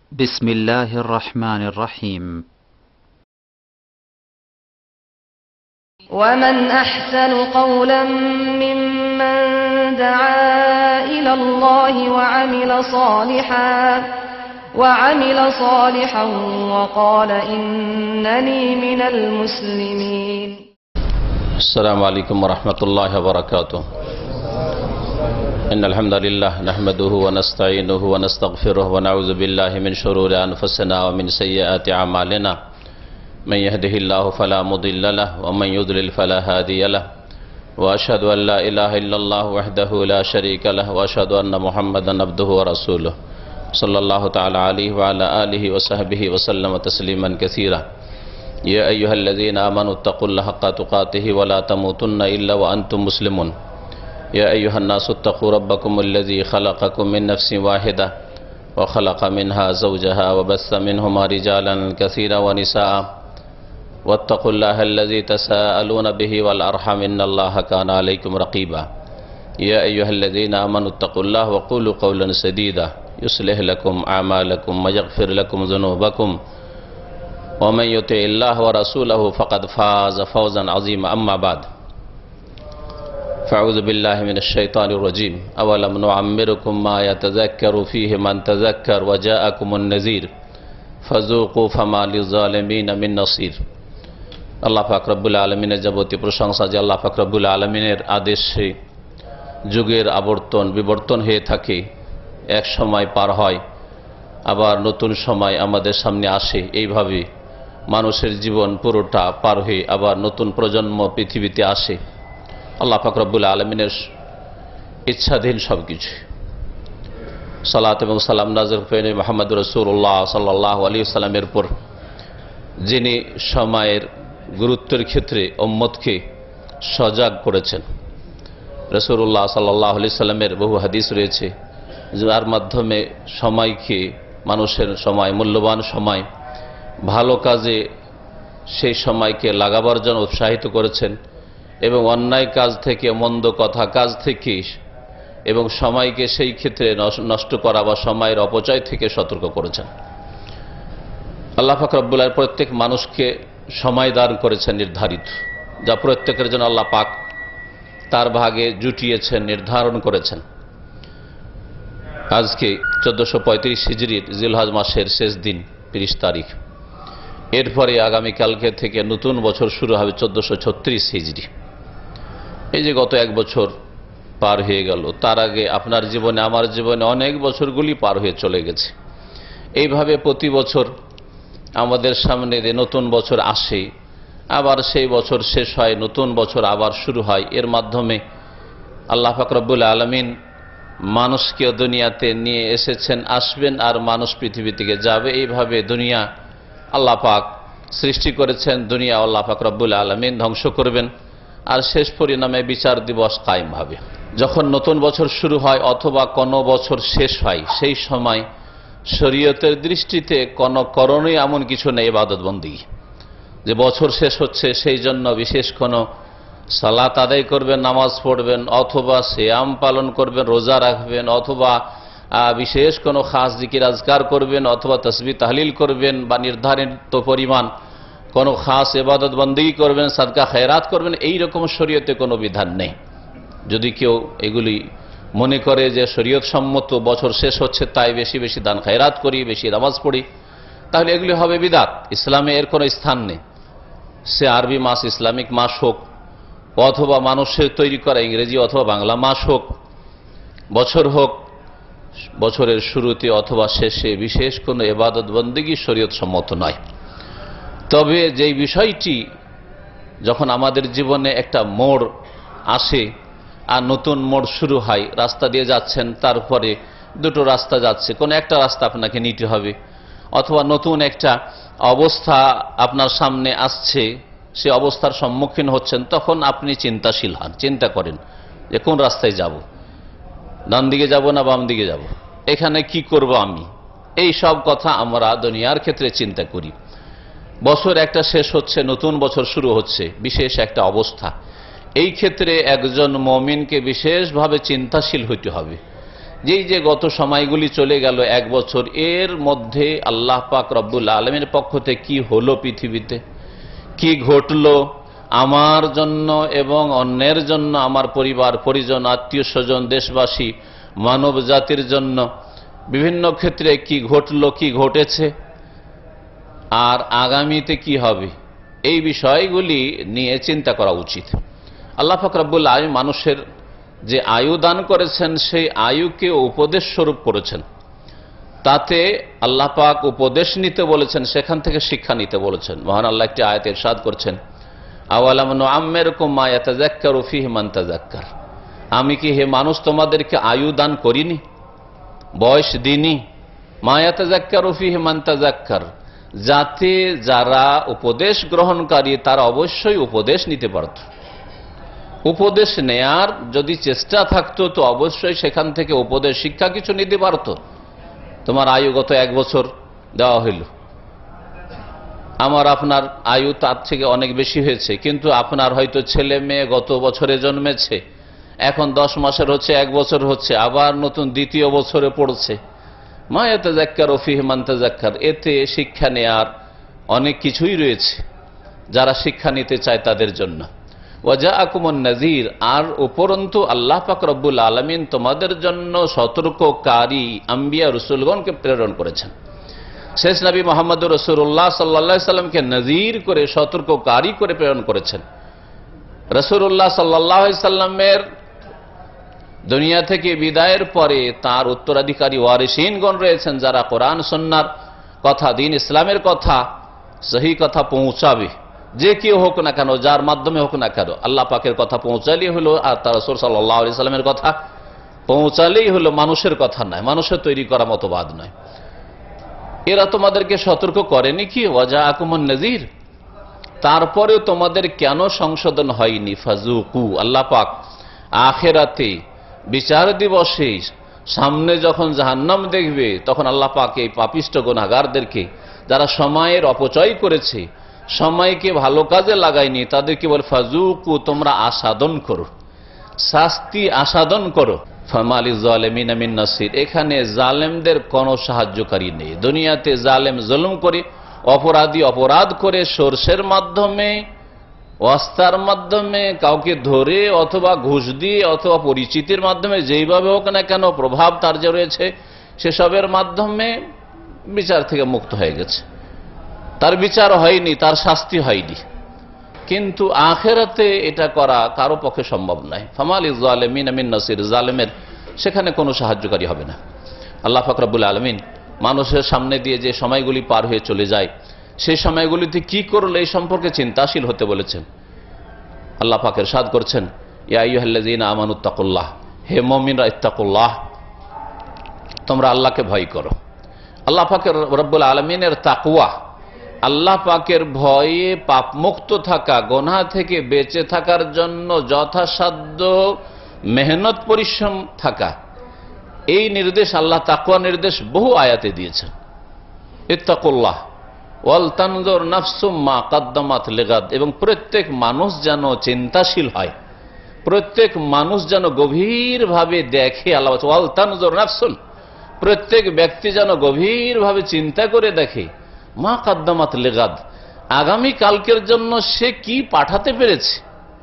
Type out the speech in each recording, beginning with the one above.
بسم الله الرحمن الرحيم. ومن أحسن قولا ممن دعا إلى الله وعمل صالحا وقال إنني من المسلمين. السلام عليكم ورحمة الله وبركاته. إن الحمد لله نحمده ونستعينه ونستغفره ونعوذ بالله من شرور أنفسنا ومن سيئات أعمالنا. من يهده الله فلا مضل له ومن يضلل فلا هادي له وأشهد أن لا إله إلا الله وحده لا شريك له وأشهد أن محمدا عبده ورسوله صلى الله تعالى عليه وعلى آله وصحبه وسلم تسليما كثيرا. يا أيها الذين آمنوا اتقوا الله حق تقاته ولا تموتن إلا وأنتم مسلمون. يا أيها الناس اتقوا ربكم الذي خلقكم من نفس واحدة وخلق منها زوجها وبث منهما رجالا كثيرا ونساء واتقوا الله الذي تساءلون به والأرحم إن الله كان عليكم رقيبا. يا أيها الذين آمنوا اتقوا الله وقولوا قولا سديدا يصلح لكم أعمالكم ويغفر لكم ذنوبكم ومن يطع الله ورسوله فقد فاز فوزا عظيما. أما بعد فأعوذ بالله من الشيطان الرجيم. أولم نعمركم ما يتذكر فيه من تذكر وجاءكم النذير فذوقوا فما للظالمين من نصير. আল্লাহ পাক রব্বুল আলামিনের যাবতীয় প্রশংসা যে আল্লাহ পাক রব্বুল আলামিনের আদেশে যুগের আবর্তন বিবর্তন হয়ে থাকে, এক সময় পার হয় আবার নতুন সময় আমাদের সামনে আসে। এইভাবে মানুষের জীবন পুরোটা পার হয়ে আবার নতুন প্রজন্ম পৃথিবীতে আসে। আল্লাহ পাক রব্বুল আলামিনের ইচ্ছাধীন সবকিছু। সালাত এবং সালাম নাযিল করেন মুহাম্মদ রাসূলুল্লাহ সাল্লাল্লাহু আলাইহি ওয়াসাল্লামের উপর, যিনি সময়ের গুরুত্বের ক্ষেত্রে উম্মতকে সজাগ করেছেন। রাসূলুল্লাহ সাল্লাল্লাহু আলাইহি ওয়াসাল্লামের বহু হাদিস রয়েছে যার মাধ্যমে সময়কে, মানুষের সময়, মূল্যবান সময় ভালো কাজে সেই সময়কে লাগাবার জন্য উৎসাহিত করেছেন এবং অন্যায় কাজ থেকে, মন্দ কথা কাজ থেকে এবং সময়কে সেই ক্ষেত্রে নষ্ট করা বা সময়ের অপচয় থেকে সতর্ক করেছেন। আল্লাহ পাক রব্বুল আলামিন প্রত্যেক মানুষকে সময় দান করেছেন নির্ধারিত, যা প্রত্যেকের জন্য আল্লাহ পাক তার ভাগে জুটিয়েছেন, নির্ধারণ করেছেন। আজকে 1435 হিজরির জিলহজ মাসের শেষ দিন 30 তারিখ। এরপরে আগামীকালকে থেকে নতুন বছর শুরু হবে 1436 হিজরি। এই যে গত এক বছর পার হয়ে গেল, তার আগে আপনার জীবনে, আমার জীবনে অনেক বছরগুলি পার হয়ে চলে গেছে। এইভাবে প্রতি বছর আমাদের সামনে যে নতুন বছর আসে, আবার সেই বছর শেষ হয়, নতুন বছর আবার শুরু হয়। এর মাধ্যমে আল্লাহ পাক রব্বুল আলামিন মানুষকে দুনিয়াতে নিয়ে এসেছেন, আসবেন, আর মানুষ পৃথিবী থেকে যাবে। এইভাবে দুনিয়া আল্লাহ পাক সৃষ্টি করেছেন, দুনিয়া আল্লাহ পাক রব্বুল আলামিন ধ্বংস করবেন, আর শেষ পরিণামে বিচার দিবস কায়েম হবে। যখন নতুন বছর শুরু হয় অথবা কোনো বছর শেষ হয়, সেই সময় শরীয়তের দৃষ্টিতে কোনো করণীয় এমন কিছু নেই ইবাদত বন্দেগী, যে বছর শেষ হচ্ছে সেই জন্য বিশেষ কোনো সালাত আদায় করবেন, নামাজ পড়বেন, অথবা সিয়াম পালন করবেন, রোজা রাখবেন, অথবা বিশেষ কোনো খাস জিকির আজকার করবেন, অথবা তাসবিহ তাহলিল করবেন, বা নির্ধারিত পরিমাণ কোনো খাস ইবাদত বন্দেগী করবেন, সাদকা খেরাত করবেন। এই রকম শরীয়তে কোনো বিধান নেই। যদি কেউ এগুলি মনে করে যে শরীয়ত সম্মত, বছর শেষ হচ্ছে তাই বেশি বেশি দান খেরাত করি, বেশি নামাজ পড়ি, তাহলে এগুলি হবে বিদআত। ইসলামে এর কোনো স্থান নেই। সে আরবি মাস, ইসলামিক মাস হোক, অথবা মানুষের তৈরি করা ইংরেজি অথবা বাংলা মাস হোক, বছর হোক, বছরের শুরুতে অথবা শেষে বিশেষ কোনো ইবাদত বন্দেগী শরীয়ত সম্মত নয়। তবে যেই বিষয়টি যখন আমাদের জীবনে একটা মোড় আসে আর নতুন মোড় শুরু হয়, রাস্তা দিয়ে যাচ্ছেন, তারপরে দুটো রাস্তা যাচ্ছে, কোনো একটা রাস্তা আপনাকে নিতে হবে, অথবা নতুন একটা অবস্থা আপনার সামনে আসছে, সে অবস্থার সম্মুখীন হচ্ছেন, তখন আপনি চিন্তাশীল হন, চিন্তা করেন যে কোন রাস্তায় যাব, ডান দিকে যাব না বাম দিকে যাব, এখানে কি করব আমি। এই সব কথা আমরা দুনিয়ার ক্ষেত্রে চিন্তা করি। বছর একটা শেষ হচ্ছে, নতুন বছর শুরু হচ্ছে, বিশেষ একটা অবস্থা। এই ক্ষেত্রে একজন মুমিনকে বিশেষভাবে চিন্তাশীল হইতে হবে যে গত সময়গুলি চলে গেল 1 বছর, এর মধ্যে আল্লাহ পাক রব্বুল আলামিনের পক্ষ থেকে কি হলো, পৃথিবীতে কি ঘটলো আমার জন্য এবং অন্যের জন্য, আমার পরিবার পরিজন, আত্মীয় স্বজন, দেশবাসী, মানব জাতির জন্য বিভিন্ন ক্ষেত্রে কি ঘটলো, কি ঘটেছে, আর আগামীতে কি হবে, এই বিষয়গুলি নিয়ে চিন্তা করা উচিত। আল্লাহ পাক রব্বুল আলামিন মানুষের যে আয়ু দান করেছেন সেই আয়ুকে উপদেশ স্বরূপ করেছেন। তাতে আল্লাহ পাক উপদেশ নিতে বলেছেন, সেখান থেকে শিক্ষা নিতে বলেছেন। মহান আল্লাহ একটি আয়াতে ইরশাদ করছেন, আওয়ালাম নুআম্মিরকুম মা ইয়াতাযাক্কারু ফীহি মান তাযাক্কার, আমি কি হে মানুষ তোমাদেরকে আয়ু দান করিনি, বয়স দিনি, মা ইয়াতাযাক্কারু ফীহি মান তাযাক্কার, যাতে যারা উপদেশ গ্রহণকারী তারা অবশ্যই উপদেশ নিতে পারত। উপদেশ নেয়ার যদি চেষ্টা থাকতো তো অবশ্যই সেখান থেকে উপদেশ শিক্ষা কিছু নিতে পারত। তোমার আয়ু গত 1 বছর দেওয়া হইল, আমার আপনার আয়ু তার থেকে অনেক বেশি হয়েছে, কিন্তু আপনার হয়তো ছেলে মেয়ে গত বছরে জন্মেছে, এখন 10 মাসের হচ্ছে, 1 বছর হচ্ছে, আবার নতুন দ্বিতীয় বছরে পড়ছে। মা ইয়াতাযাক্কারু ফীহি মান তাযাক্কার, এতে শিক্ষা নেয়ার অনেক কিছুই রয়েছে যারা শিক্ষা নিতে চায় তাদের জন্য। ওয়াজাআকুমুন নাযীর, আর উপরন্তু আল্লাহ পাক রব্বুল আলামিন তোমাদের জন্য সতর্ককারী আম্বিয়া রাসূলগণকে প্রেরণ করেছেন। শেষ নবী মুহাম্মদুর রাসূলুল্লাহ সাল্লাল্লাহু আলাইহি সাল্লামকে নযীর করে, সতর্ককারী করে প্রেরণ করেছেন। রাসূলুল্লাহ সাল্লাল্লাহু আলাইহি সাল্লামের দুনিয়া থেকে বিদায়ের পরে তার উত্তরাধিকারী ওয়ারিসিনগণ রয়েছেন, যারা কোরআন সুন্নাহর কথা, দ্বীন ইসলামের কথা, সহি কথা পৌঁছাবে, যে কেউ হোক না কেন, যার মাধ্যমে হোক না কেন। আল্লাহ পাকের কথা পৌঁছালেই হলো, আর তার রাসূল সাল্লাল্লাহু আলাইহি সাল্লামের কথা পৌঁছালেই হলো, মানুষের কথা নয়, মানুষের তৈরি করা মতবাদ নয়। এরা তোমাদেরকে সতর্ক করেনি কি? ওয়াজাআকুমুন নাযীর, তারপরেও তোমাদের কেন সংশোধন হয়নি? ফাজুকু, আল্লাহ পাক আখিরাতে বিচার দিবসে সামনে যখন জাহান্নাম দেখবে, তখন আল্লাহ পাক এই পাপিষ্ঠ গুনাহগারদেরকে, যারা সময়ের অপচয় করেছে, সময়কে ভালো কাজে লাগায়নি, তাদেরকে বলে ফাজুকু, তোমরা আস্বাদন করো, শাস্তি আস্বাদন করো। ফামা লিয-যালিমিনা মিন নাসির, এখানে জালেমদের কোনো সাহায্যকারী নেই। দুনিয়াতে জালেম জুলুম করে, অপরাধী অপরাধ করে, সোর্সের মাধ্যমে, ওয়াস্তার মাধ্যমে, কাউকে ধরে অথবা ঘুষ দিয়ে অথবা পরিচিতির মাধ্যমে, যেইভাবে হোক না কেন প্রভাব তার যে রয়েছে, সেসবের মাধ্যমে বিচার থেকে মুক্ত হয়ে গেছে, তার বিচার হয়নি, তার শাস্তি হয়নি। কিন্তু আখিরাতে এটা করা কারো পক্ষে সম্ভব নয়। ফামা লিয-যালিমিনা মিন নাসির, জালেমের সেখানে কোনো সাহায্যকারী হবে না। আল্লাহ পাক রব্বুল আলামিন মানুষের সামনে দিয়ে যে সময়গুলি পার হয়ে চলে যায়, সেই সময়গুলিতে কি করলে এই সম্পর্কে চিন্তাশীল হতে বলেছেন। আল্লাহ পাক ইরশাদ করছেন, ইয়া আইয়ুহাল্লাযীনা আমানুত্তাকুল্লাহ, হে মুমিনরা ইত্তাকুল্লাহ, তোমরা আল্লাহকে ভয় করো। আল্লাহ পাকের রব্বুল আলামিনের তাকওয়া, আল্লাহ পাকের ভয়ে পাপমুক্ত থাকা, গুনাহ থেকে বেঁচে থাকার জন্য যথাসাধ্য মেহনত পরিশ্রম থাকা, এই নির্দেশ আল্লাহ তাকওয়া নির্দেশ বহু আয়াতে দিয়েছেন। ইত্তাকুল্লাহ ওয়াল তানজুর নাফসুম মা কাদ্দামাত লিগাদ, এবং প্রত্যেক মানুষ যেন চিন্তাশীল হয়, প্রত্যেক মানুষ যেন গভীরভাবে দেখে। আল্লাহ ওয়াল তানজুর নাফসুন, প্রত্যেক ব্যক্তি যেন গভীরভাবে চিন্তা করে দেখে, মা কাদ্দামাত লিগাদ, আগামী কালকের জন্য সে কি পাঠাতে পেরেছে,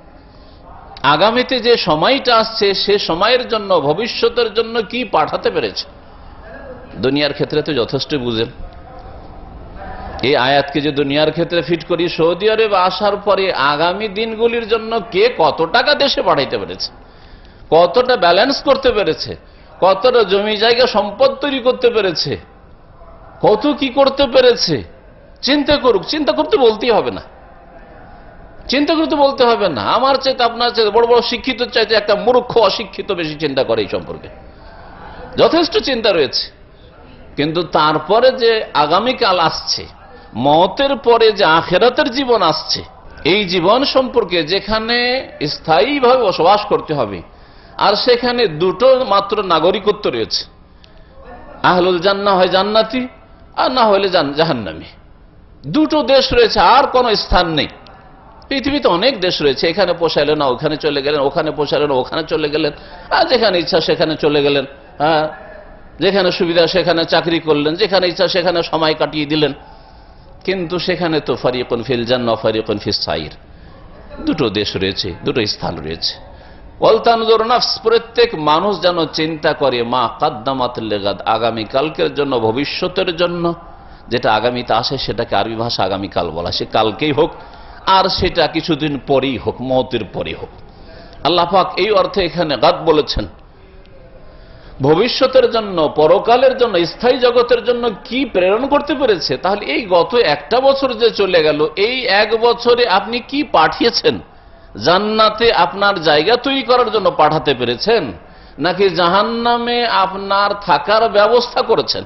আগামীতে যে সময়টা আসছে সে সময়ের জন্য, ভবিষ্যতের জন্য কি পাঠাতে পেরেছে। দুনিয়ার ক্ষেত্রে তো যথেষ্ট বুঝেন। এই আয়াতকে যে দুনিয়ার ক্ষেত্রে ফিট করি, সৌদি আরবে আসার পরে আগামী দিনগুলির জন্য কে কত টাকা দেশে পাঠাইতে পেরেছে, কতটা ব্যালেন্স করতে পেরেছে, কতটা জমি জায়গা সম্পদ তৈরি করতে পেরেছে, কত কি করতে পেরেছে, চিন্তা করুক। চিন্তা করতে বলতেই হবে না, চিন্তা করতে বলতে হবে না। আমার চাইতে আপনার চাইতে বড় বড় শিক্ষিত চাইতে একটা মূর্খ অশিক্ষিত বেশি চিন্তা করে এই সম্পর্কে, যথেষ্ট চিন্তা রয়েছে। কিন্তু তারপরে যে আগামীকাল আসছে, মওতের পরে যে আখিরাতের জীবন আসছে, এই জীবন সম্পর্কে যেখানে স্থায়ীভাবে বসবাস করতে হবে, আর সেখানে দুটো মাত্র নাগরিকত্ব রয়েছে, আহলুল জান্নাহ হয় জান্নাতি, আর না হলে জাহান্নামী। দুটো দেশ রয়েছে, আর কোনো স্থান নেই। পৃথিবীতে অনেক দেশ রয়েছে, এখানে পোষাইলেন না ওখানে চলে গেলেন, ওখানে পোষাইলেন ওখানে চলে গেলেন, আর যেখানে ইচ্ছা সেখানে চলে গেলেন। হ্যাঁ, যেখানে সুবিধা সেখানে চাকরি করলেন, যেখানে ইচ্ছা সেখানে সময় কাটিয়ে দিলেন, কিন্তু সেখানে তো ফারিকুন ফিল জান্নাহ ফারিকুন ফিস সাইর, দুটো দেশ রয়েছে, দুটো স্থান রয়েছে। ওয়ালতানজুর নাফস, প্রত্যেক মানুষ যেন চিন্তা করে মা কাদ্দামাত লিগাদ, আগামী কালকের জন্য, ভবিষ্যতের জন্য। যেটা আগামীতে আসে সেটাকে আরবি ভাষা আগামীকাল বলা, সে কালকেই হোক আর সেটা কিছুদিন পরেই হোক, মওতের পরে হোক। আল্লাহ পাক এই অর্থে এখানে গাদ বলেছেন, ভবিষ্যতের জন্য, পরকালের জন্য, স্থায়ী জগতের জন্য কি প্রেরণ করতে পেরেছে। তাহলে এই গত একটা বছর যে চলে গেল, এই এক বছরে আপনি কি পাঠিয়েছেন? জান্নাতে আপনার জায়গা তৈরি করার জন্য পাঠাতে পেরেছেন, নাকি জাহান্নামে আপনার থাকার ব্যবস্থা করেছেন?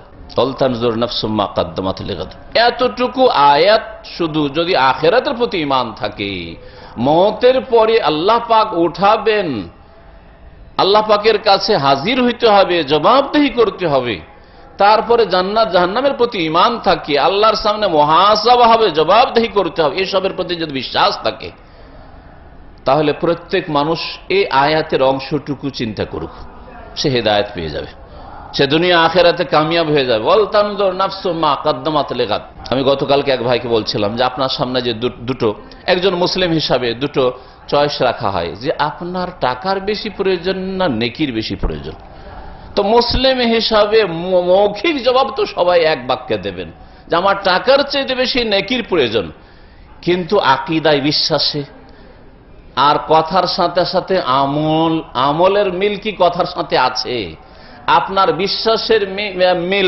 এতটুকু আয়াত শুধু যদি আখিরাতের প্রতি ঈমান থাকে, মওতের পরে আল্লাহ পাক উঠাবেন, আল্লাহ পাকের কাছে হাজির হইতে হবে, জবাবদেহি করতে হবে, তারপরে জান্নাত জাহান্নামের প্রতি ঈমান থাকে, আল্লাহর সামনে মুহাসাবা হবে, জবাবদেহি করতে হবে, এসবের প্রতি যদি বিশ্বাস থাকে, তাহলে প্রত্যেক মানুষ এই আয়াতের অংশটুকু চিন্তা করুক, সে হেদায়েত পেয়ে যাবে, সে দুনিয়া আখিরাতে কামিয়াব হয়ে যাবে। ওয়াল তানজুর নাফসু মা কাদ্দামাত লিগাদ। আমি গতকালকে এক ভাইকে বলছিলাম যে আপনার সামনে যে দুটো, একজন মুসলিম হিসাবে দুটো চয়েস রাখা হয়, যে আপনার টাকার বেশি প্রয়োজন না নেকির বেশি প্রয়োজন। তো মুসলিম হিসাবে মৌখিক জবাব তো সবাই এক বাক্যে দেবেন যে আমার টাকার চাইতে বেশি নেকির প্রয়োজন, কিন্তু আকীদায়, বিশ্বাসে আর কথার সাথে সাথে আমলের মিল কি কথার সাথে আছে? আপনার বিশ্বাসের মিল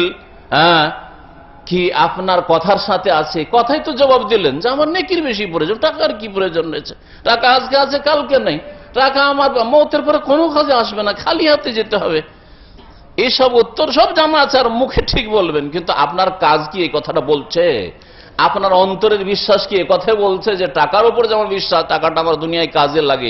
কি আপনার কথার সাথে আছে? কথাই তো জবাব দিলেন যে আমার নেকির বেশি প্রয়োজন, টাকার কি প্রয়োজন রয়েছে? টাকা আজকে আছে কালকে নেই, টাকা আমার মওতের পরে কোনো কাজে আসবে না, খালি হাতে যেতে হবে। এইসব উত্তর সব জানা আছে আর মুখে ঠিক বলবেন, কিন্তু আপনার কাজ কি এই কথাটা বলছে? আপনার অন্তরের বিশ্বাস কি এই কথাই বলছে যে টাকার উপর যেমন বিশ্বাস, টাকাটা আমার দুনিয়ায় কাজে লাগে,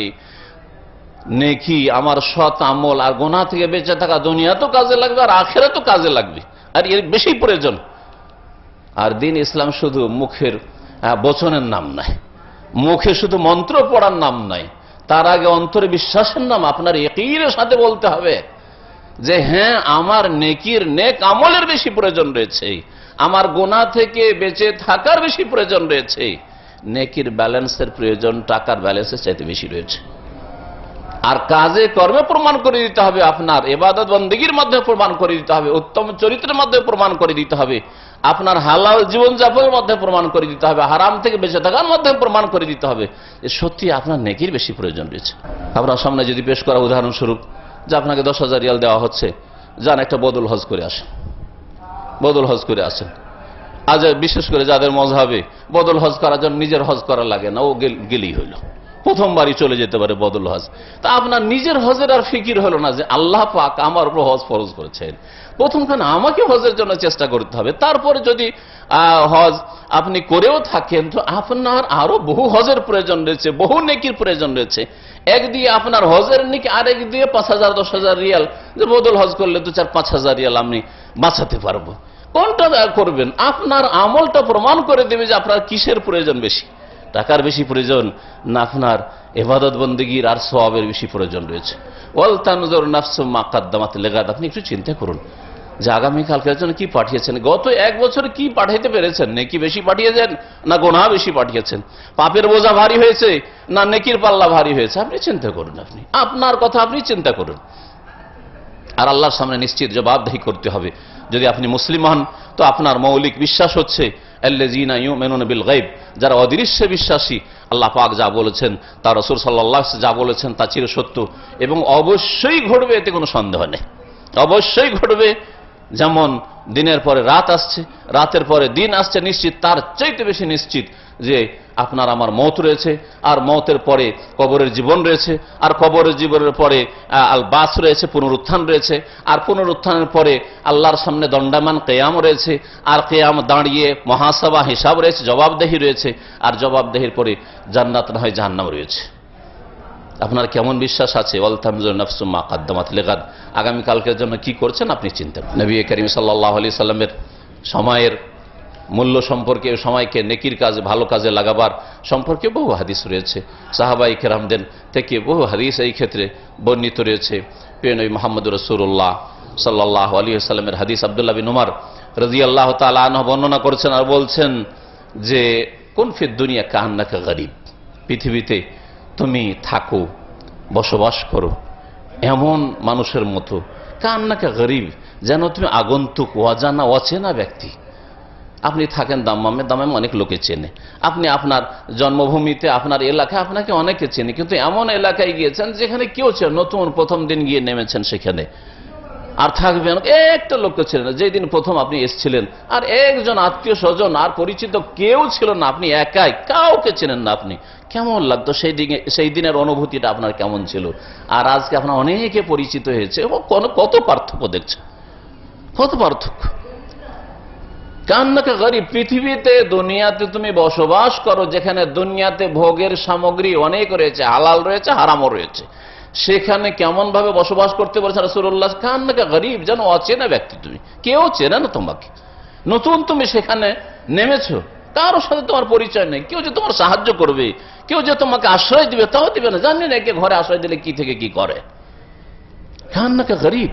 নেকি আমার সৎ আমল আর গুনাহ থেকে বেঁচে থাকা দুনিয়া তো কাজে লাগবে আর আখিরাত তো কাজে লাগবে, আর এর বেশি প্রয়োজন। আর দিন ইসলাম শুধু মুখের বচনের নাম নাই, মুখে শুধু মন্ত্র পড়ার নাম নাই, তার আগে অন্তরে বিশ্বাসের নাম আপনার ইয়াকিনের সাথে বলতে হবে যে হ্যাঁ, আমার নেকির, নেক আমলের বেশি প্রয়োজন রয়েছে, আমার গুনাহ থেকে বেঁচে থাকার বেশি প্রয়োজন রয়েছে, নেকির ব্যালেন্সের প্রয়োজন টাকার ব্যালেন্সের চাইতে বেশি রয়েছে। আর কাজে কর্মে প্রমাণ করে দিতে হবে, আপনার ইবাদত বন্দেগীর মাধ্যমে প্রমাণ করে দিতে হবে, উত্তম চরিত্রের মাধ্যমে প্রমাণ করে দিতে হবে, আপনার হালাল জীবনযাপনের মাধ্যমে প্রমাণ করে দিতে হবে, হারাম থেকে বেঁচে থাকার মাধ্যমে প্রমাণ করে দিতে হবে যে সত্যি আপনার নেকির বেশি প্রয়োজন রয়েছে। আপনার সামনে যদি পেশ করা উদাহরণস্বরূপ যে আপনাকে 10,000 রিয়াল দেওয়া হচ্ছে, যান একটা বদল হজ করে আসেন, বদল হজ করে আসেন। আজ বিশেষ করে যাদের মযহাবে বদল হজ করার জন্য নিজের হজ করা লাগে না, ও গেলেই হইল, প্রথমবারই চলে যেতে পারে বদল হজ। তা আপনার নিজের হজের আর ফিকির হলো না যে আল্লাহ পাক আমার উপর হজ ফরজ করেছেন, প্রথমখানে আমাকে হজের জন্য চেষ্টা করতে হবে, তারপরে যদি হজ আপনি করেও থাকেন তো আপনার আরো বহু হজের প্রয়োজন রয়েছে, বহু নেকির প্রয়োজন রয়েছে। এক দিয়ে আপনার হজের নেকি, আরেক দিয়ে 5,000 10,000 রিয়াল, যে বদল হজ করলে 2-4-5,000 রিয়াল আমি বাঁচাতে পারবো। কোনটা করবেন? আপনার আমলটা প্রমাণ করে দেবে যে আপনার কিসের প্রয়োজন বেশি, টাকার বেশি প্রয়োজন না আপনার ইবাদত বন্দেগীর আর সওয়াবের বেশি প্রয়োজন রয়েছে। ওয়াল তানজুর নাফসু মা কাদ্দামাত লিগাদ। আপনি একটু চিন্তা করুন যে আগামীকালকের জন্য কি পাঠিয়েছেন, গত এক বছরে কি পাঠাইতে পেরেছেন, নেকি বেশি পাঠিয়েছেন না গুনাহ বেশি পাঠিয়েছেন, পাপের বোঝা ভারী হয়েছে না নেকির পাল্লা ভারী হয়েছে, আপনি চিন্তা করুন, আপনি আপনার কথা আপনি চিন্তা করুন। আর আল্লাহর সামনে নিশ্চিত জবাবদেহি করতে হবে। যদি আপনি মুসলিম হন তো আপনার মৌলিক বিশ্বাস হচ্ছে আল্লাযীনা ইউমিনুনা বিল গায়ব, যারা অদৃশ্যে বিশ্বাসী। আল্লাহ পাক যা বলেছেন, তার রাসূল সাল্লাল্লাহু আলাইহি ওয়াসাল্লাম যা বলেছেন তা চিরসত্য এবং অবশ্যই ঘটবে, এতে কোনো সন্দেহ নেই, অবশ্যই ঘটবে। যেমন দিনের পরে রাত আসছে, রাতের পরে দিন আসছে, নিশ্চিত তার চাইতে বেশি নিশ্চিত যে আপনার আমার মওত রয়েছে, আর মওতের পরে কবরের জীবন রয়েছে, আর কবরের জীবনের পরে আল বাস রয়েছে, পুনরুত্থান রয়েছে, আর পুনরুত্থানের পরে আল্লাহর সামনে দণ্ডায়মান কিয়াম রয়েছে, আর কিয়াম দাঁড়িয়ে মুহাসাবা হিসাব রয়েছে, জবাবদেহি রয়েছে, আর জবাবদেহির পরে জান্নাত না হয় জাহান্নাম রয়েছে। আপনার কেমন বিশ্বাস আছে? ওয়াল তানজুর নাফসু মা কাদ্দামাত লিগাদ, আগামী কালকের জন্য কি করছেন আপনি চিন্তা করুন। নবী করিম সাল্লাল্লাহু আলাইহি সাল্লামের সময়ের মূল্য সম্পর্কে, সময়কে নেকির কাজে, ভালো কাজে লাগাবার সম্পর্কে বহু হাদিস রয়েছে, সাহাবায়ে কেরামদের থেকে বহু হাদিস এই ক্ষেত্রে বর্ণিত রয়েছে। প্রিয় নবী মুহাম্মদ রাসূলুল্লাহ সাল্লাল্লাহু আলাইহি ওয়াসাল্লামের হাদিস আব্দুল্লাহ বিন উমর রাদিয়াল্লাহু তাআলা আনহু বর্ণনা করেছেন আর বলছেন যে কুন ফিদ দুনিয়া কান্নাকা গরীব, পৃথিবীতে তুমি থাকো, বসবাস করো এমন মানুষের মতো, কান্নাকা গরীব, যেন তুমি আগন্তুক, অজানা, অচেনা ব্যক্তি। আপনি থাকেন দাম্মামে, দাম্মামে অনেক লোকে চেনে, আপনি আপনার জন্মভূমিতে, আপনার এলাকায় আপনাকে অনেকে চেনে, কিন্তু এমন এলাকায় গিয়েছেন যেখানে কেউ চেনে, নতুন প্রথম দিন গিয়ে নেমেছেন সেখানে, আর থাকবেন একটা লোককে ছিলেন না। যেই দিন প্রথম আপনি এসেছিলেন আর একজন আত্মীয় স্বজন আর পরিচিত কেউ ছিল না, আপনি একাই, কাউকে চেনেন না, আপনি কেমন লাগতো সেই দিনের অনুভূতিটা আপনার কেমন ছিল? আর আজকে আপনার অনেকে পরিচিত হয়েছে এবং কত পার্থক্য দেখছে, কত পার্থক্য। কান্নাকে গরিব, পৃথিবীতে দুনিয়াতে তুমি বসবাস করো যেখানে দুনিয়াতে ভোগের সামগ্রী অনেক রয়েছে, হালাল রয়েছে, হারামও রয়েছে, সেখানে কেমন ভাবে বসবাস করতে পারছে রাসূলুল্লাহ? কান্নাকে গরিব, যেন অচেনা ব্যক্তি, তুমি কেউ চেনে না তোমাকে, নতুন তুমি সেখানে নেমেছো, কারোর সাথে তোমার পরিচয় নেই, কেউ যে তোমার সাহায্য করবে, কেউ যে তোমাকে আশ্রয় দিবে তাও দিবে না, জানি না একে ঘরে আশ্রয় দিলে কি থেকে কি করে। কান্নাকে গরিব।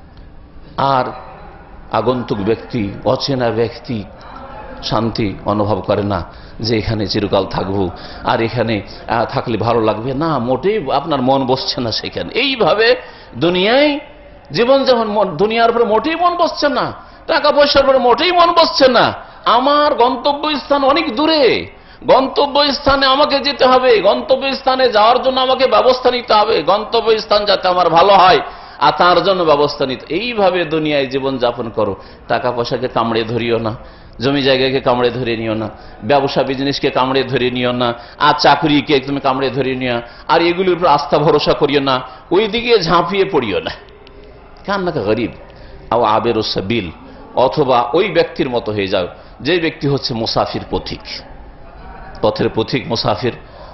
আর আগন্তুক ব্যক্তি, অচেনা ব্যক্তি শান্তি অনুভব করে না যে এখানে চিরকাল থাকবো আর এখানে থাকলে ভালো লাগবে না, মোটেই আপনার মন বসছে না সেখানে। এইভাবে দুনিয়ায় জীবন যেমন, দুনিয়ার উপরে মোটেই মন বসছে না, টাকা পয়সার উপরে মোটেই মন বসছে না। আমার গন্তব্য স্থান অনেক দূরে, গন্তব্য স্থানে আমাকে যেতে হবে, গন্তব্য স্থানে যাওয়ার জন্য আমাকে ব্যবস্থা নিতে হবে, গন্তব্য স্থান যাতে আমার ভালো হয় আর তার জন্য ব্যবস্থা নিতে। এইভাবে দুনিয়ায় জীবন যাপন করো, টাকা পয়সাকে কামড়ে ধরিও না, জমি জায়গাকে কামড়ে ধরে নিও না, ব্যবসা বিজনেসকে কামড়ে ধরে নিও না, আর চাকরিকে তুমি কামড়ে ধরে নিও, আর এগুলির উপর আস্থা ভরসা করিও না, ওই দিকে ঝাঁপিয়ে পড়িও না। কান্নাকা গরিব আও আবের সাবিল, অথবা ওই ব্যক্তির মতো হয়ে যাও যে ব্যক্তি হচ্ছে মুসাফির, পথিক, পথের পথিক, মুসাফির,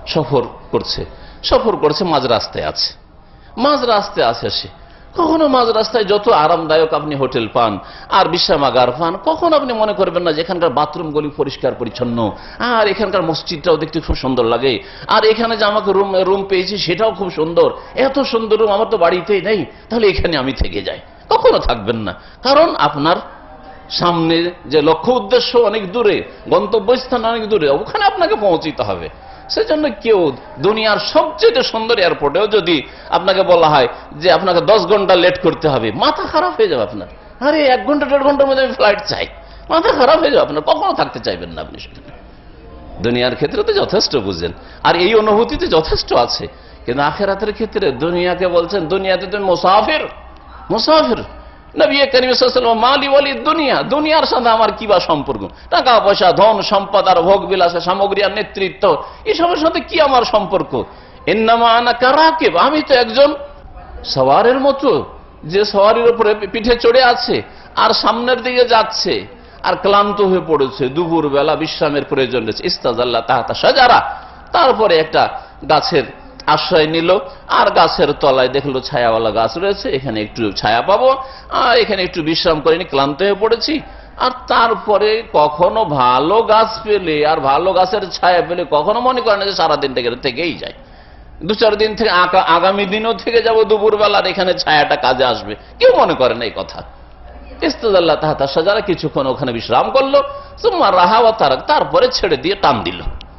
সফর করছে, মাঝ রাস্তায় আছে, মাঝ রাস্তায় আছে সে। কখনো মাঝ রাস্তায় যত আরামদায়ক আপনি হোটেল পান আর বিশ্রামাগার পান, কখনো আপনি মনে করবেন না যে এখানকার বাথরুমগুলি পরিষ্কার পরিচ্ছন্ন, আর এখানকার মসজিদটাও দেখতে খুব সুন্দর লাগে, আর এখানে যে আমাকে রুম পেয়েছি সেটাও খুব সুন্দর, এত সুন্দর রুম আমার তো বাড়িতেই নেই, তাহলে এখানে আমি থেকে যাই। কখনো থাকবেন না, কারণ আপনার সামনে যে লক্ষ্য উদ্দেশ্য অনেক দূরে, গন্তব্যস্থান অনেক দূরে, ওখানে আপনাকে পৌঁছতে হবে। সেজন্য কেউ দুনিয়ার সবচেয়ে সুন্দর এয়ারপোর্টেও যদি আপনাকে বলা হয় যে আপনাকে 10 ঘন্টা লেট করতে হবে, মাথা খারাপ হয়ে যাবে আপনার। আরে 1 ঘন্টা 1.5 ঘন্টার মধ্যে আমি ফ্লাইট চাই, মাথা খারাপ হয়ে যাবে আপনার, কখনো থাকতে চাইবেন না আপনি সেখানে। দুনিয়ার ক্ষেত্রে তো যথেষ্ট বুঝেন আর এই অনুভূতিতে যথেষ্ট আছে, কিন্তু আখিরাতের ক্ষেত্রে দুনিয়াকে বলছেন দুনিয়াতে তুমি মুসাফির, মুসাফির। নবী করিম সাল্লাল্লাহু আলাইহি ওয়াসাল্লাম মালি ওয়ালি দুনিয়া, দুনিয়ার সাথে আমার কি বা সম্পর্ক? টাকা পয়সা, ধন সম্পদ আর ভোগ বিলাস, সামগ্রী আর নেতৃত্ব, এসবের সাথে কি আমার সম্পর্ক? ইন্নামা আনা কারাকিব, আমি তো একজন সওয়ারের মতো, যে সওয়ারির উপরে পিঠে চড়ে আছে আর সামনের দিকে যাচ্ছে আর ক্লান্ত হয়ে পড়েছে, দুপুর বেলা বিশ্রামের প্রয়োজন রয়েছে। ইস্তাজাল্লা তাহতা শাজারা, তারপরে একটা গাছের আশ্রয় নিল আর গাছের তলায় দেখলো ছায়াওয়ালা গাছ রয়েছে, এখানে একটু ছায়া পাবো আর এখানে একটু বিশ্রাম করে নি, ক্লান্ত হয়ে পড়েছি। আর তারপরে কখনো ভালো গাছ পেলে আর ভালো গাছের ছায়া পেলে কখনো মনে করে না যে সারাদিন থেকেই যায়, 2-4 দিন থেকে আগামী দিনও থেকে যাবো দুপুর বেলার এখানে ছায়াটা কাজে আসবে, কেউ মনে করে না এই কথা। ইস্তাজাল্লা তাহতা শাজারা, কিছুক্ষণ ওখানে বিশ্রাম করলো, সুম্মা রাহা ওয়া তারাক, তারপরে ছেড়ে দিয়ে টান দিল।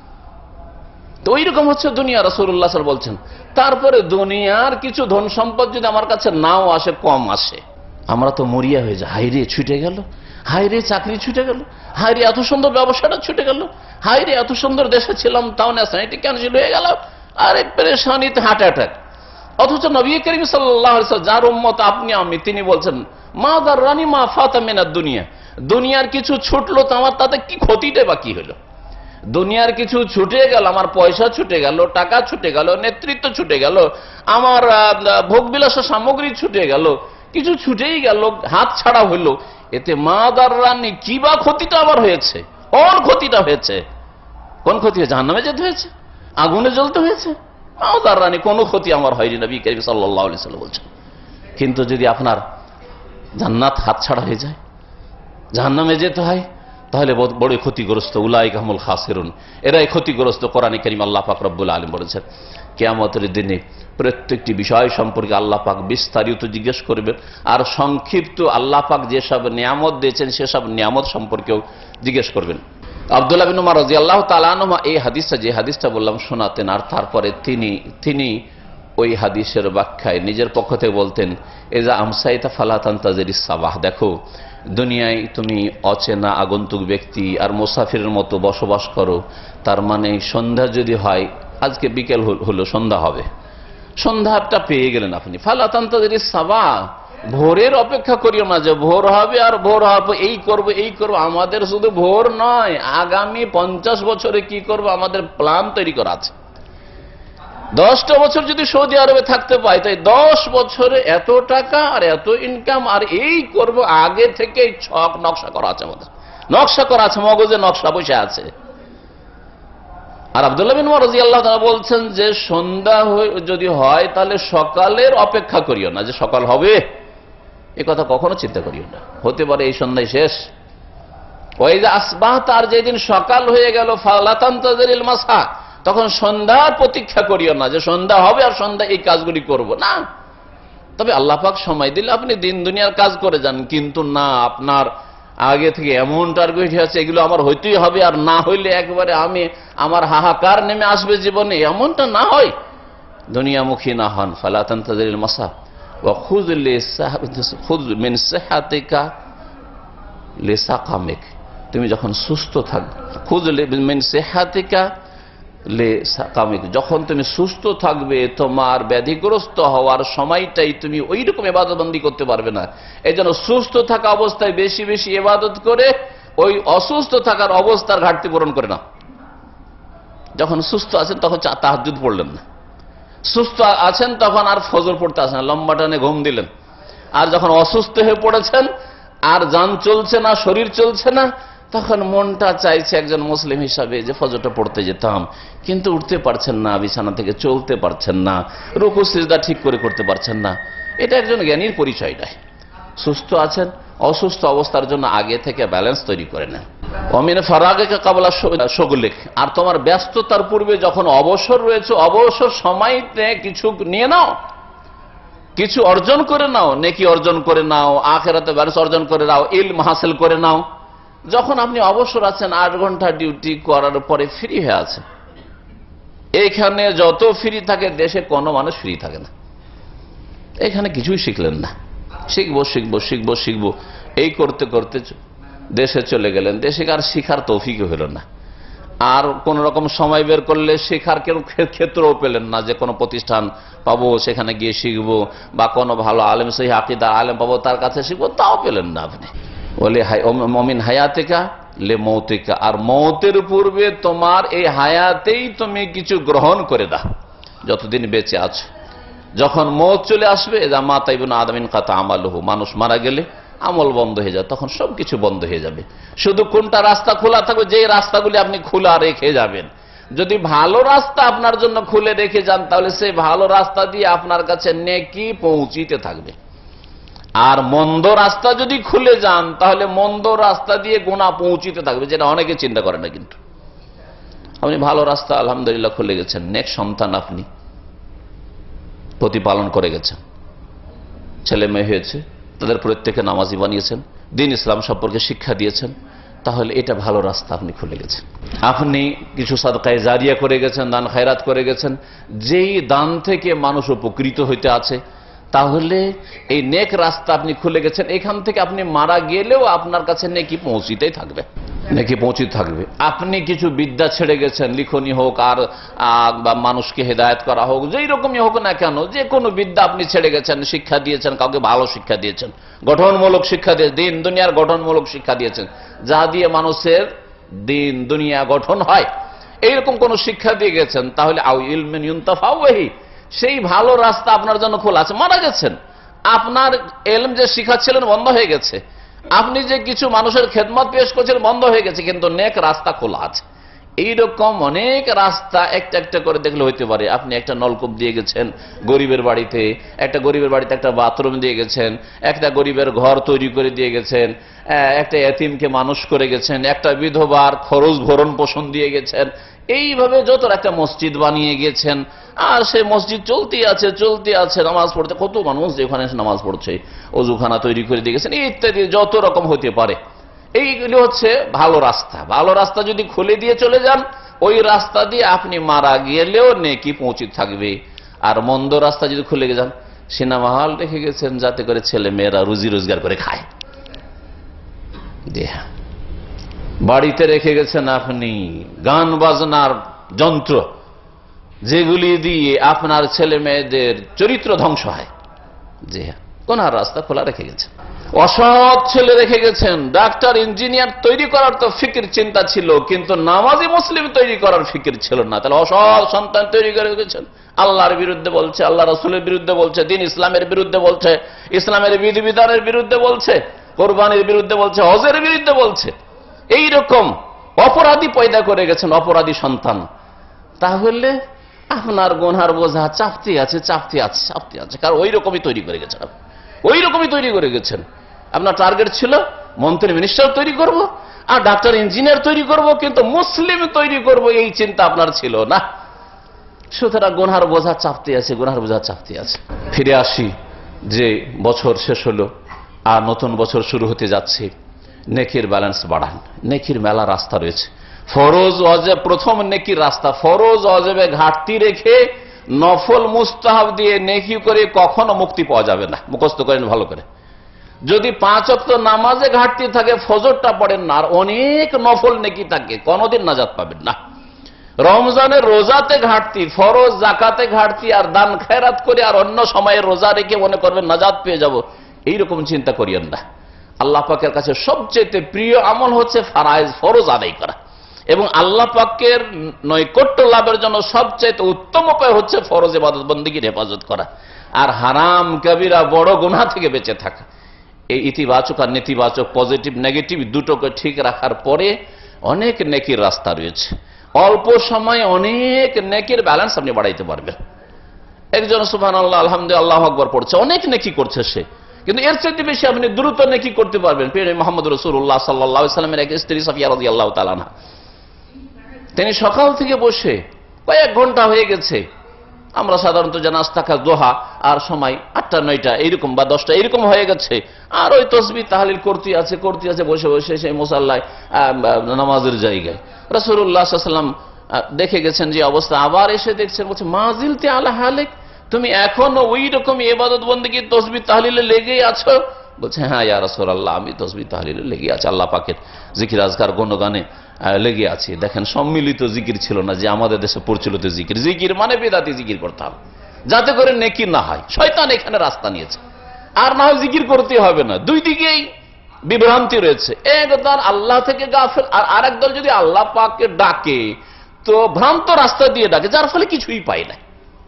তো ওই রকম হচ্ছে দুনিয়া, রাসূলুল্লাহ সাল্লাল্লাহু আলাইহি ওয়াসাল্লাম বলছেন। তারপরে দুনিয়ার কিছু ধন সম্পদ যদি আমার কাছে নাও আসে, কম আসে, আমরা তো মরিয়া হয়ে যাই, হাইরে ছুটে গেল, হাইরে চাকরি ছুটে গেল, হাইরে এত সুন্দর ব্যবসাটা ছুটে গেল, হাইরে এত সুন্দর দেশে ছিলাম তাও ন্যাশনালিটি ক্যান্সেল হয়ে গেল, আর এই পেরেশানিতে হার্ট অ্যাটাক। অথচ নবী করিম সাল্লাল্লাহু আলাইহি ওয়াসাল্লাম, যার উম্মত আপনি আমি, তিনি বলছেন মা দাররানি মা ফাতা মিনাদ দুনিয়া, দুনিয়ার কিছু ছুটলো তো আমার তাতে কি ক্ষতিটা বা কি হলো? দুনিয়ার কিছু ছুটে গেল, আমার পয়সা ছুটে গেল, টাকা ছুটে গেল, নেতৃত্ব ছুটে গেল, আমার ভোগবিলাস সামগ্রী ছুটে গেল, কিছু ছুটেই গেল, হাত ছাড়া হইল, এতে মা দাররানি কি বা ক্ষতিটা আবার হয়েছে? কোন ক্ষতিটা হয়েছে? কোন ক্ষতি হয়েছে? জাহান্নামে যেতে হয়েছে, আগুনে জ্বলতে হয়েছে? মা দাররানি কোনো ক্ষতি আমার হয়নি, নবী করিম সাল্লাল্লাহু আলাইহি ওয়াসাল্লাম বলছেন। কিন্তু যদি আপনার জান্নাত হাত ছাড়া হয়ে যায়, জাহান্নামে যেতে হয়, তাহলে বড় ক্ষতিগ্রস্ত, উলাইকা হুমুল খাসিরুন, এরাই ক্ষতিগ্রস্ত। কোরআনে কারীম আল্লাহ পাক রব্বুল আলামিন বলেছেন কিয়ামতের দিনে প্রত্যেকটি বিষয় সম্পর্কে আল্লাহ পাক বিস্তারিত জিজ্ঞেস করবেন, আর সংক্ষিপ্ত আল্লাহ পাক যেসব নিয়ামত দিয়েছেন সেসব নিয়ামত সম্পর্কেও জিজ্ঞেস করবেন। আব্দুল্লাহ বিন উমর রাদিয়াল্লাহু তাআলা আনহু এই হাদিসটা, যে হাদিসটা বললাম, শোনাতেন, আর তারপরে তিনি ওই হাদিসের ব্যাখ্যায় নিজের পক্ষ থেকে বলতেন, এজা আমসাইতা ফালা তানতাজিরিস সাবাহ, দেখো দুনিয়ায় তুমি অচেনা আগন্তুক ব্যক্তি আর মুসাফিরের মতো বসবাস করো, তার মানে সন্ধ্যা যদি হয়, আজকে বিকেল হলো, সন্ধ্যা হবে, সন্ধ্যাটা পেয়ে গেলেন আপনি, ফালা তানতাজিরিস সাবাহ, ভোরের অপেক্ষা করিও না যে ভোর হবে আর ভোর হবে এই করব এই করব। আমাদের শুধু ভোর নয়, আগামী 50 বছরে কি করব আমাদের প্ল্যান তৈরি করা আছে। 10টা বছর যদি সৌদি আরবে থাকতে পাই, তাই 10 বছরে এত টাকা আর এত ইনকাম আর এই করব, আগে থেকে ছক নকশা করা আছে, আমাদের নকশা করা আছে, মগজে নকশা বসে আছে। আর আব্দুল্লাহ বিন উমর রাদিয়াল্লাহু তাআলা বলছেন যে সন্ধ্যা যদি হয় তাহলে সকালের অপেক্ষা করিও না, যে সকাল হবে এ কথা কখনো চিন্তা করিও না, হতে পারে এই সন্ধ্যায় শেষ। ওই যে আসবাহ, তার যেদিন সকাল হয়ে গেল, ফালা তানতাজিরিল মাসা, তখন সন্ধ্যার প্রতীক্ষা করিও না যে সন্ধ্যা হবে আর সন্ধ্যা এই কাজগুলি করব না। তবে আল্লাহ পাক সময় দিলে আপনি দিন দুনিয়ার কাজ করে যান, কিন্তু না আপনার আগে থেকে এমন টার্গেট আছে এগুলো আমার হইতেই হবে, আর না হইলে একবারে আমার হাহাকার নেমে আসবে জীবনে, এমনটা না হয়, দুনিয়ামুখী না হন। ফালা তানতাজিরিল মাসা ওয়া খুয মিন সিহাতিকা লিসাকামিক, তুমি যখন সুস্থ থাকবে, খুয মিন সিহাতিকা লিসাকামিক, যখন তুমি সুস্থ থাকবে তোমার ব্যাধিগ্রস্ত হওয়ার সময়টাই তুমি ওই রকম ইবাদতবন্দি করতে পারবে না। এই জন্য সুস্থ থাকা অবস্থায় বেশি বেশি ইবাদত করে ওই অসুস্থ থাকার অবস্থার ঘাটতি পূরণ করে না। যখন সুস্থ আছেন তখন তাহাজ্জুদ পড়লেন না, সুস্থ আছেন তখন আর ফজর পড়তে আসেন না, লম্বা টানে ঘুম দিলেন। আর যখন অসুস্থ হয়ে পড়েছেন আর জান চলছে না, শরীর চলছে না, তখন মনটা চাইছে একজন মুসলিম হিসাবে যে ফজরটা পড়তে যেতাম, কিন্তু উঠতে পারছেন না, বিছানা থেকে চলতে পারছেন না, রুকু সিজদা ঠিক করে করতে পারছেন না। এটা একজন জ্ঞানীর পরিচয় নয়। সুস্থ আছেন, অসুস্থ অবস্থার জন্য আগে থেকে ব্যালেন্স তৈরি করে নেন। অমিন ফারাগিকা কাবলা শুগলিক, আর তোমার ব্যস্ততার পূর্বে যখন অবসর রয়েছে, অবসর সময়তে কিছু নিয়ে নাও, কিছু অর্জন করে নাও, নেকি অর্জন করে নাও, আখিরাতে ব্যালেন্স অর্জন করে নাও, ইলম হাসিল করে নাও। যখন আপনি অবসর আছেন, 8 ঘন্টা ডিউটি করার পরে ফ্রি হয়ে আছেন, এখানে যত ফ্রি থাকে দেশে কোনো মানুষ ফ্রি থাকে না। এখানে কিছুই শিখলেন না, শিখবো শিখবো শিখবো শিখবো এই করতে করতে দেশে চলে গেলেন, দেশে আর শিখার তৌফিক হইল না। আর কোন রকম সময় বের করলে শেখার কেউ ক্ষেত্রও পেলেন না, যে কোনো প্রতিষ্ঠান পাবো সেখানে গিয়ে শিখবো, বা কোনো ভালো আলেম সহি আকীদা আলেম পাবো তার কাছে শিখবো, তাও পেলেন না আপনি। বলে মমিন হায়াতিকা লে মৌতিকা, আর মৌতের পূর্বে তোমার এই হায়াতেই তুমি কিছু গ্রহণ করে দাও যতদিন বেঁচে আছো। যখন মৌত চলে আসবে, মাতা ইবনে আদমিন কাতা আমালুহু, মানুষ মারা গেলে আমল বন্ধ হয়ে যায়, তখন সবকিছু বন্ধ হয়ে যাবে। শুধু কোনটা রাস্তা খোলা থাকবে, যে রাস্তাগুলি আপনি খোলা রেখে যাবেন। যদি ভালো রাস্তা আপনার জন্য খুলে রেখে যান, তাহলে সেই ভালো রাস্তা দিয়ে আপনার কাছে নেকি পৌঁছিতে থাকবে। আর মন্দ রাস্তা যদি খুলে যান, তাহলে মন্দ রাস্তা দিয়ে গুনাহ পৌঁছিতে থাকবে, যেটা অনেকে চিন্তা করে না। কিন্তু আপনি ভালো রাস্তা আলহামদুলিল্লাহ খুলে গেছেন, নেক সন্তান আপনি প্রতিপালন করে গেছেন, ছেলে মেয়ে হয়েছে, তাদের প্রত্যেকে নামাজি বানিয়েছেন, দ্বীন ইসলাম সম্পর্কে শিক্ষা দিয়েছেন, তাহলে এটা ভালো রাস্তা আপনি খুলে গেছেন। আপনি কিছু সাদকায়ে জারিয়া করে গেছেন, দান খায়রাত করে গেছেন, যেই দান থেকে মানুষ উপকৃত হইতে আছে, তাহলে এই নেক রাস্তা আপনি খুলে গেছেন। এখান থেকে আপনি মারা গেলেও আপনার কাছে নেকি পৌঁছিতেই থাকবে, নেকি পৌঁছিতে থাকবে। আপনি কিছু বিদ্যা ছেড়ে গেছেন, লিখনি হোক আর বা মানুষকে হেদায়েত করা হোক, যেই রকমই হোক না কেন, যে কোনো বিদ্যা আপনি ছেড়ে গেছেন, শিক্ষা দিয়েছেন, কাউকে ভালো শিক্ষা দিয়েছেন, গঠনমূলক শিক্ষা দিয়েছেন, দিন দুনিয়ার গঠনমূলক শিক্ষা দিয়েছেন, যা দিয়ে মানুষের দিন দুনিয়া গঠন হয়, এইরকম কোন শিক্ষা দিয়ে গেছেন, তাহলে আও ইলমিন ইউনতাফাউ বিহি, সেই ভালো রাস্তা আপনার জন্য খোলা আছে। মারা গেছেন, আপনার ইলম যে শিখাচ্ছিলেন বন্ধ হয়ে গেছে, আপনি যে কিছু মানুষের খেদমত পেশ করছেন বন্ধ হয়ে গেছে, কিন্তু নেক রাস্তা খোলা আছে। এইরকম অনেক রাস্তা একটা একটা করে দেখলে হইতে পারে। আপনি একটা নলকূপ দিয়ে গেছেন গরিবের বাড়িতে, একটা গরিবের বাড়িতে একটা বাথরুম দিয়ে গেছেন, একটা গরিবের ঘর তৈরি করে দিয়ে গেছেন, একটা এতিমকে মানুষ করে গেছেন, একটা বিধবার খরচ ভরণ পোষণ দিয়ে গেছেন। এইভাবে যত একটা মসজিদ বানিয়ে গেছেন, আর সেই মসজিদ চলতে আছে, নামাজ পড়তে কত মানুষ যেখানে নামাজ পড়ছে, অজুখানা তৈরি করে দিয়ে গেছেন ইত্যাদি যত রকম হতে পারে। এইগুলি হচ্ছে ভালো রাস্তা। ভালো রাস্তা যদি খুলে দিয়ে চলে যান, ওই রাস্তা দিয়ে আপনি মারা গেলেও নেকি পৌঁছে থাকবে। আর মন্দ রাস্তা যদি খুলে যান, সিনেমা হল রেখে গেছেন যাতে করে ছেলে মেয়েরা রুজি রোজগার করে খায়, বাড়িতে রেখে গেছেন আপনি গান বাজনার যন্ত্র, যেগুলি দিয়ে আপনার ছেলে মেয়েদের চরিত্র ধ্বংস হয়। জি হ্যাঁ, কোন রাস্তা খোলা রেখে গেছেন। অসৎ ছেলে রেখে গেছেন। ডাক্তার ইঞ্জিনিয়ার তৈরি করার তো ফিকির চিন্তা ছিল, কিন্তু নামাজি মুসলিম তৈরি করার ফিকির ছিল না। তাহলে অসৎ সন্তান তৈরি করে গেছেন, আল্লাহর বিরুদ্ধে বলছে, আল্লাহ রাসূলের বিরুদ্ধে বলছে, দিন ইসলামের বিরুদ্ধে বলছে, ইসলামের বিধিবিধানের বিরুদ্ধে বলছে, কোরবানির বিরুদ্ধে বলছে, হজের বিরুদ্ধে বলছে। এইরকম অপরাধী পয়দা করে গেছেন, অপরাধী সন্তান। তাহলে আপনার গুনহার বোঝা চাপতে আছে, কারণ ওই রকমই তৈরি করে গেছেন, ওই রকমই তৈরি করে গেছেন। আপনার টার্গেট ছিল মন্ত্রী মিনিস্টার তৈরি করব আর ডাক্তার ইঞ্জিনিয়ার তৈরি করব, কিন্তু মুসলিম তৈরি করব এই চিন্তা আপনার ছিল না। সুতরাং গুনহার বোঝা চাপতে আছে। ফিরে আসি, যে বছর শেষ হলো আর নতুন বছর শুরু হতে যাচ্ছে, নেকির ব্যালেন্স বাড়ান। নেকির মেলা রাস্তা রয়েছে। ফরজ ওয়াজিব, প্রথম নেকির রাস্তা ফরজ ওয়াজিবে ঘাটতি রেখে নফল মুস্তাহাব দিয়ে নেকি করে কখনো মুক্তি পাওয়া যাবে না। মুখস্থ করেন ভালো করে। যদি 5 ওয়াক্ত নামাজে ঘাটতি থাকে, ফজরটা পড়েন না, আর অনেক নফল নেকি থাকে, কোনদিন নাজাত পাবেন না। রমজানের রোজাতে ঘাটতি, ফরজ জাকাতে ঘাটতি, আর দান খেরাত করে আর অন্য সময়ে রোজা রেখে মনে করবেন নাজাত পেয়ে যাব, এইরকম চিন্তা করিয়েন না। আল্লাহ পাকের কাছে সবচেয়ে প্রিয় আমল হচ্ছে ফারাইজ, ফরজ আদায় করা, এবং আল্লাহ পাকের নৈকট্য লাভের জন্য সবচেয়ে উত্তম উপায় হচ্ছে ফরজ ইবাদত বন্দেগীর হেফাজত করা, আর হারাম কবিরা বড় গুনাহ থেকে বেঁচে থাকা। এই ইতিবাচক আর নেতিবাচক, পজিটিভ নেগেটিভ দুটোকে ঠিক রাখার পরে অনেক নেকির রাস্তা রয়েছে। অল্প সময়ে অনেক নেকির ব্যালেন্স আপনি বাড়াইতে পারবেন। একজন সুবহানাল্লাহ আলহামদুলিল্লাহ আল্লাহু আকবার পড়ছে, অনেক নেকি করছে সে, কিন্তু এর চাইতে বেশি আপনি দ্রুত নেকি করতে পারবেন। প্রিয় মুহাম্মদ রাসূলুল্লাহ সাল্লাল্লাহু আলাইহি ওয়াসাল্লামের এক স্ত্রী সাফিয়া রাদিয়াল্লাহু তাআলা আনহা, তিনি সকাল থেকে বসে কয়েক ঘন্টা হয়ে গেছে, আমরা সাধারণত যে নাস্তা খাই দোহা, আর সময় 8টা 9টা এইরকম বা 10টা এইরকম হয়ে গেছে, আর ওই তসবিহ তাহলিল করতে আছে বসে বসে সেই মুসাল্লায় নামাজের জায়গায়। রাসূলুল্লাহ সাল্লাল্লাহু আলাইহি ওয়াসাল্লাম দেখে গেছেন যে অবস্থা, আবার এসে দেখছেন, বলছে মাজিলতি আলা হালিক, তুমি এখনো ওই রকম ইবাদত বন্দেগী তসবিহ তাহলিলে লেগেই আছো? বলছে হ্যাঁ ইয়া রাসূলুল্লাহ, আমি তসবিহ তাহলিলে লেগে আছি, আল্লাহ পাকের জিকির আজকার গুণগানে লেগে আছি। দেখেন, সম্মিলিত জিকির ছিল না যে আমাদের দেশে প্রচলিত জিকির। জিকির মানে বেদাতি জিকির করতে হবে, যাতে করে নেকি না হয়। শয়তান এখানে রাস্তা নিয়েছে, আর না হয় জিকির করতে হবে না। দুই দিকেই বিভ্রান্তি রয়েছে। একদল আল্লাহ থেকে গাফেল, আর আরেক দল যদি আল্লাহ পাককে ডাকে তো ভ্রান্ত রাস্তা দিয়ে ডাকে, যার ফলে কিছুই পায় না।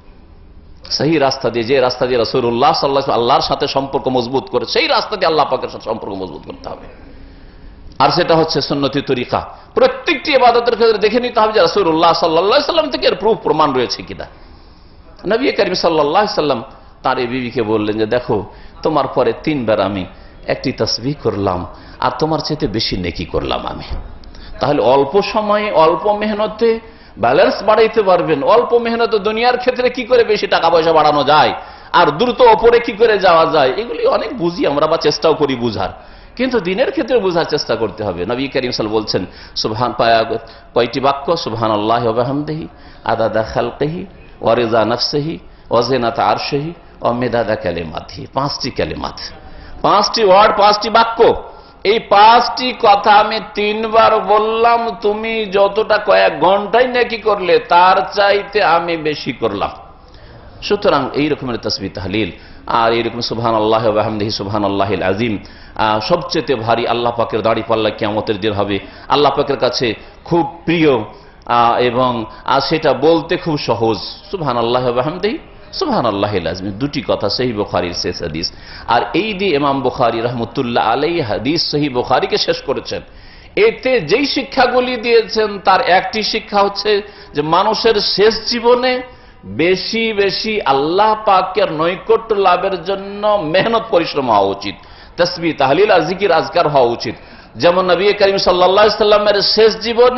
সেই রাস্তা দিয়ে, যে রাস্তা দিয়ে রাসূলুল্লাহ সাল্লাল্লাহু আলাইহি ওয়াসাল্লাম আল্লাহর সাথে সম্পর্ক মজবুত করে, সেই রাস্তা দিয়ে আল্লাহ পাকের সাথে সম্পর্ক মজবুত করতে হবে। আর সেটা হচ্ছে সুন্নতি তরিকা। প্রত্যেকটি ইবাদতের ক্ষেত্রে দেখে নিতে হবে যে রাসূলুল্লাহ সাল্লাল্লাহু আলাইহি ওয়াসাল্লাম থেকে এর প্রমাণ রয়েছে কিনা। নবী করিম সাল্লাল্লাহু আলাইহি ওয়াসাল্লাম তার এই বিবিকে বললেন যে দেখো, তোমার পরে 3 বার আমি একটি তাসবিহ করলাম, আর তোমার চাইতে বেশি নেকি করলাম আমি। তাহলে অল্প সময়ে অল্প মেহনতে ব্যালেন্স বাড়াইতে পারবেন। অল্প মেহনতে দুনিয়ার ক্ষেত্রে কি করে বেশি টাকা পয়সা বাড়ানো যায়, আর দ্রুত ওপরে কি করে যাওয়া যায়, এগুলি অনেক বুঝি আমরা বা চেষ্টাও করি বুঝার, কিন্তু দিনের ক্ষেত্রে বোঝার চেষ্টা করতে হবে। নবী করিম সাল্লাল্লাহু বলছেন, সুবহান কয়টি বাক্য? সুবহানাল্লাহি ওয়া বিহামদিহি আদাদা খালকিহি ওয়া রিজা নাফসিহি ওয়া জিনাতা আরশিহি ওয়া মিদাদা কালিমাতিহি। 5টি কালিমাত, 5টি ওয়ার্ড, 5টি বাক্য। এই 5টি কথা আমি 3 বার বললাম, তুমি যতটা কয়েক ঘন্টায় নেকি করলে তার চাইতে আমি বেশি করলাম। সুতরাং এই রকমের তাসবিহ তাহলিল আর এইরকম সুবহানাল্লাহি ওয়া বিহামদিহি সুবহানাল্লাহিল আযীম সবচেয়ে ভারী আল্লাহ পাকের দাড়ি পাল্লা কিয়ামতের দিন হবে, আল্লাহ পাকের কাছে খুব প্রিয়, এবং সেটা বলতে খুব সহজ। সুবহানাল্লাহি ওয়া বিহামদিহি সুবহানাল্লাহিল আযীম, 2টি কথা সহিহ বুখারীর শেষ হাদিস। আর এই দিয়ে ইমাম বুখারী রাহমাতুল্লাহ আলাইহি হাদিস সহিহ বুখারীকে শেষ করেছেন। এতে যেই শিক্ষাগুলি দিয়েছেন তার একটি শিক্ষা হচ্ছে যে মানুষের শেষ জীবনে বেশি বেশি আল্লাহ পাকের নৈকট্য লাভের জন্য মেহনত পরিশ্রম হওয়া উচিত, তাসবিহ তাহলিল আর জিকির আজকার হওয়া উচিত। যেমন নবী করিম সাল্লাল্লাহু আলাইহি ওয়াসাল্লামের শেষ জীবনে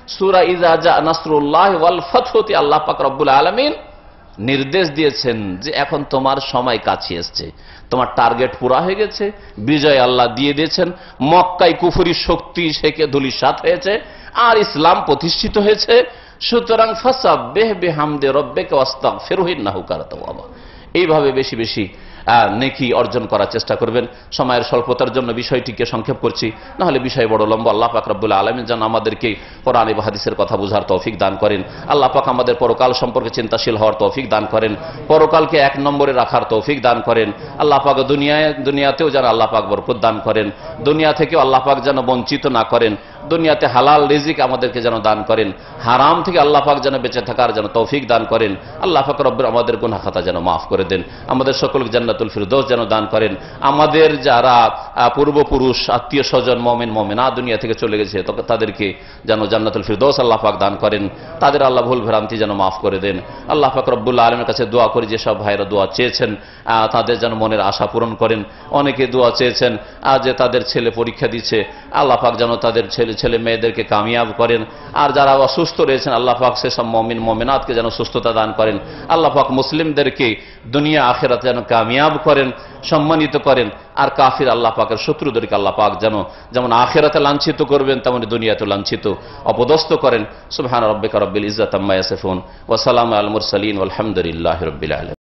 সূরা ইজা জা নাসরুল্লাহ ওয়াল ফাতহতে আল্লাহ পাক রব্বুল আলামিন নির্দেশ দিয়েছেন যে এখন তোমার সময় কাছে এসছে, তোমার টার্গেট পুরা হয়ে গেছে, বিজয় আল্লাহ দিয়ে দিয়েছেন, মক্কায় কুফরি শক্তি সেকে ধূলিসাৎ হয়েছে আর ইসলাম প্রতিষ্ঠিত হয়েছে। সুতরাং ফাসাব্বিহ বিহামদি রাব্বিকা ওয়াস্তাগফিরহু ইন্নাহু কানা তাওয়াবা। এইভাবে বেশি বেশি নেকি অর্জন করার চেষ্টা করবেন। সময়ের স্বল্পতার জন্য বিষয়টিকে সংক্ষেপ করছি, না হলে বিষয় বড় লম্বা। আল্লাহ পাক রব্বুল আলামিন যেন আমাদেরকে কোরআন এবং হাদিসের কথা বোঝার তৌফিক দান করেন। আল্লাহ পাক আমাদের পরকাল সম্পর্কে চিন্তাশীল হওয়ার তৌফিক দান করেন, পরকালকে এক নম্বরে রাখার তৌফিক দান করেন। আল্লাহ পাক দুনিয়াতেও যেন আল্লাহ পাক বরকত দান করেন, দুনিয়া থেকেও আল্লাহ পাক যেন বঞ্চিত না করেন, দুনিয়াতে হালাল রিজিক আমাদেরকে যেন দান করেন, হারাম থেকে আল্লাহ পাক যেন বেঁচে থাকার যেন তৌফিক দান করেন। আল্লাহ পাক রব্বুল আমাদের গুনাহ খাতা যেন মাফ করে দেন, আমাদের সকলকে জান্নাতুল ফিরদৌস যেন দান করেন। আমাদের যারা পূর্বপুরুষ আত্মীয় স্বজন মুমিন মুমিনা দুনিয়া থেকে চলে গেছে তাদেরকে যেন জান্নাতুল ফিরদৌস আল্লাহ পাক দান করেন, তাদের আল্লাহ ভুল ভ্রান্তি যেন মাফ করে দেন। আল্লাহ পাক রব্বুল আলামিনের কাছে দোয়া করি যেসব ভাইরা দোয়া চেয়েছেন তাদের যেন মনের আশা পূরণ করেন। অনেকে দোয়া চেয়েছেন যে তাদের ছেলে পরীক্ষা দিচ্ছে, আল্লাহ পাক যেন তাদের ছেলে মেয়েদেরকে কামিয়াব করেন। আর যারা অসুস্থ রয়েছেন আল্লাহ পাক সেসব মুমিন মুমিনাতকে যেন সুস্থতা দান করেন। আল্লাহ পাক মুসলিমদেরকে দুনিয়া আখিরাতে যেন কামিয়াব করেন, সম্মানিত করেন। আর কাফির আল্লাহ পাকের শত্রুদেরকে আল্লাহ পাক যেমন আখিরাতে লাঞ্ছিত করবেন তেমনি দুনিয়াতে লাঞ্ছিত অপদস্থ করেন। সুবহান রাব্বিকা রাব্বিল ইজ্জাতি আম্মা ইয়াসিফুন ওয়া সালামু আলাল মুরসালিন ওয়ালহামদুলিল্লাহি রাব্বিল আলামিন।